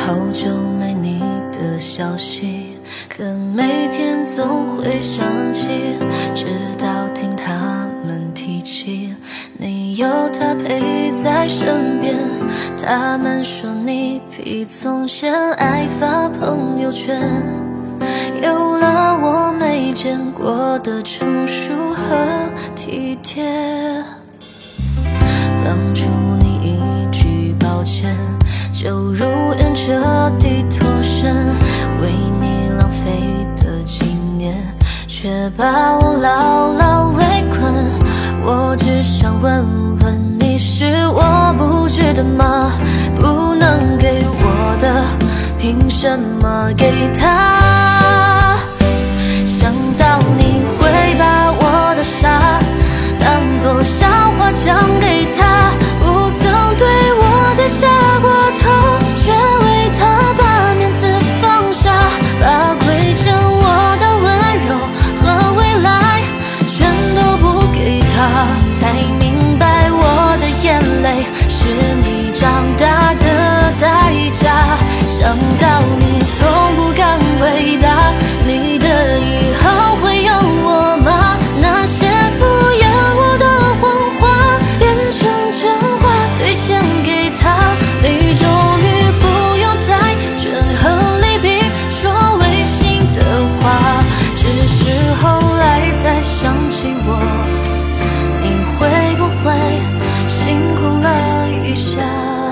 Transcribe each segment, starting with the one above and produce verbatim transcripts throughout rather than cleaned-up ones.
好久没你的消息，可每天总会想起，直到听他们提起你有他陪在身边。他们说你比从前爱发朋友圈，有了我没见过的成熟和体贴。当初你一句抱歉，就如愿彻底脱身，为你浪费的几年，却把我牢牢围困。我只想问问你，是我不值得吗？不能给我的，凭什么给他？想到你会把我的傻当作笑话讲给他，不曾对我低下过头，却为他把面子放下，把亏欠我的温柔和未来全都不给他，才明白我的眼泪是你长大的代价。想到你从不敢回答，你的以后会有我吗？那些敷衍我的谎话变成真话兑现给他，你终于不用再权衡利弊说违心的话，只是后来才想起我，你会不会心空了一下？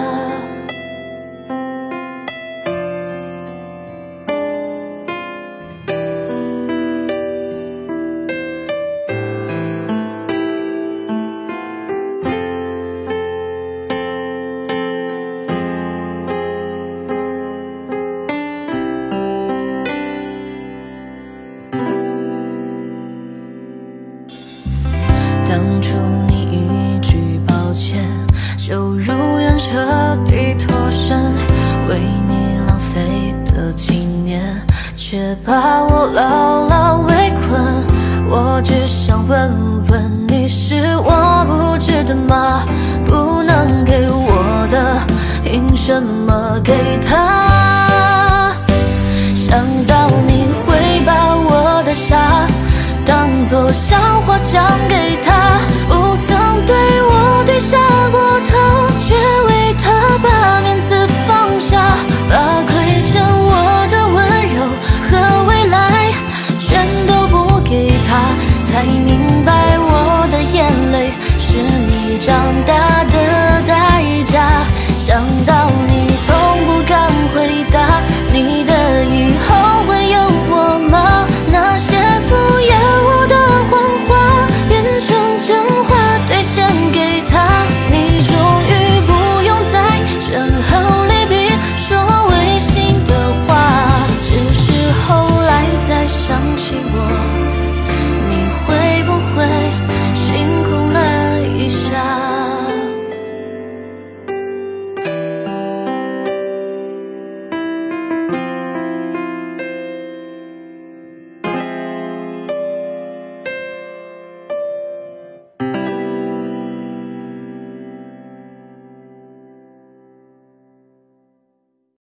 当初你一句抱歉，就如愿彻底脱身，为你浪费的几年，却把我牢牢围困。我只想问问你，是我不值得吗？不能给我的，凭什么给他？想到你会把我的傻当作笑话讲给他，